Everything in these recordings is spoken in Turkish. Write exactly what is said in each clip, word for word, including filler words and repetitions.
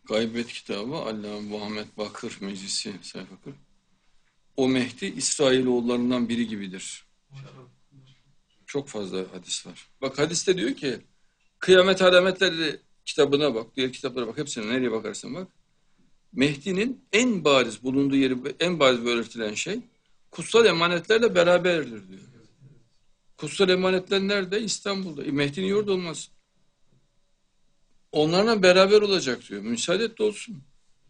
Gaybet kitabı Allame Muhammed Bakır Meclisi sayfa kırk. O Mehdi İsrailoğullarından biri gibidir. Çok fazla hadis var. Bak hadiste diyor ki Kıyamet Alametleri kitabına bak, diğer kitaplara bak, hepsine nereye bakarsan bak. Mehdi'nin en bariz bulunduğu yeri, en bariz belirtilen şey kutsal emanetlerle beraberdir diyor. Kutsal emanetler nerede? İstanbul'da. E, Mehdi'nin yurdu olmaz. Onlarla beraber olacak diyor. Müsaade et de olsun.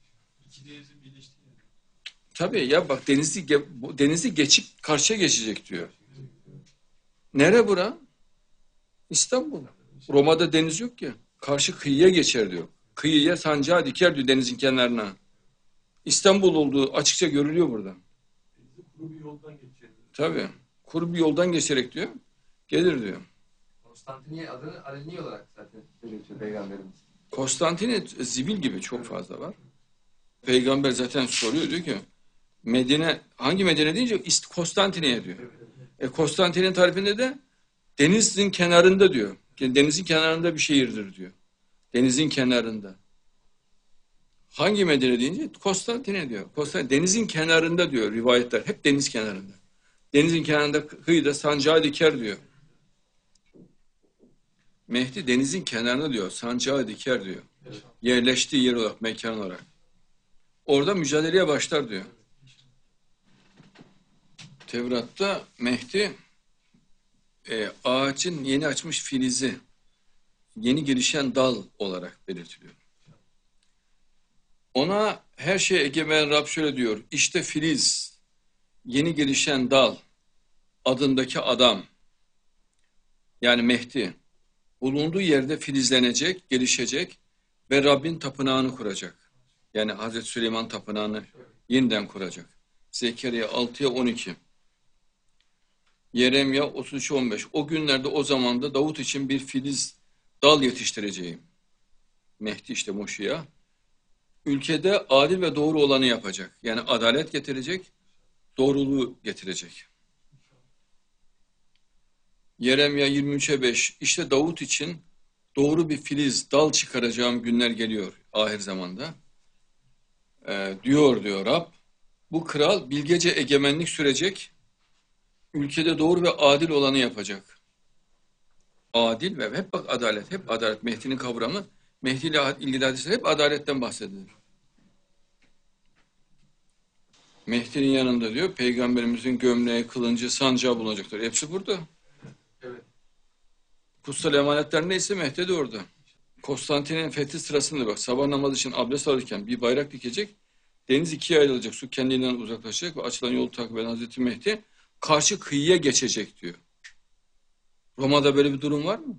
Tabii ya bak denizi denizi geçip karşıya geçecek diyor. Nere bura? İstanbul. Roma'da deniz yok ki. Karşı kıyıya geçer diyor. Kıyıya sancağı diker diyor denizin kenarına. İstanbul olduğu açıkça görülüyor burada. Kuru bir yoldan geçer. Tabii. Kuru bir yoldan geçerek diyor. Gelir diyor. Konstantiniye adını aleni olarak zaten belirtiyor Peygamberimiz. Konstantiniye zibil gibi çok fazla var. Peygamber zaten soruyor diyor ki Medine, hangi Medine deyince Konstantiniye diyor. E Konstantiniye tarifinde de denizin kenarında diyor. Denizin kenarında bir şehirdir diyor. Denizin kenarında. Hangi Medine deyince Konstantiniye diyor. Konstantiniye, denizin kenarında diyor rivayetler. Hep deniz kenarında. Denizin kenarında kıyıda sancağı diker diyor. Mehdi denizin kenarında diyor. Sancağı diker diyor. Yerleştiği yer olarak, mekan olarak. Orada mücadeleye başlar diyor. Tevrat'ta Mehdi e, ağacın yeni açmış filizi, yeni gelişen dal olarak belirtiliyor. Ona her şeye egemen Rab şöyle diyor. İşte filiz, yeni gelişen dal, adındaki adam, yani Mehdi, bulunduğu yerde filizlenecek, gelişecek ve Rabbin tapınağını kuracak. Yani Hazreti Süleyman tapınağını yeniden kuracak. Zekeriya altıya on iki. Yeremya otuz üç on beş. O günlerde o zamanda Davut için bir filiz dal yetiştireceğim. Mehdi işte Moşiya. Ülkede adil ve doğru olanı yapacak. Yani adalet getirecek, doğruluğu getirecek. Yeremya yirmi üçe beş. İşte Davut için doğru bir filiz, dal çıkaracağım günler geliyor ahir zamanda. Ee, diyor diyor Rab. Bu kral bilgece egemenlik sürecek, ülkede doğru ve adil olanı yapacak. Adil ve hep bak adalet, hep adalet. Mehdi'nin kavramı, Mehdi ile ilgili hadisler hep adaletten bahsedilir. Mehdi'nin yanında diyor, Peygamberimizin gömleği, kılıncı, sancağı bulunacaktır. Hepsi burada. Evet. Kutsal emanetler neyse Mehdi de orada. Konstantin'in fethi sırasında bak, sabah namazı için abdest alırken bir bayrak dikecek, deniz ikiye ayrılacak, su kendinden uzaklaşacak ve açılan yolu takip eden Hazreti Mehdi karşı kıyıya geçecek diyor. Roma'da böyle bir durum var mı?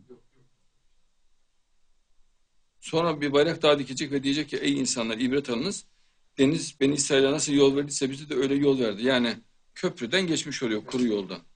Sonra bir bayrak daha dikecek ve diyecek ki ey insanlar ibret alınız. Deniz Beni İsrail'e nasıl yol verdiyse bize de öyle yol verdi. Yani köprüden geçmiş oluyor kuru yoldan.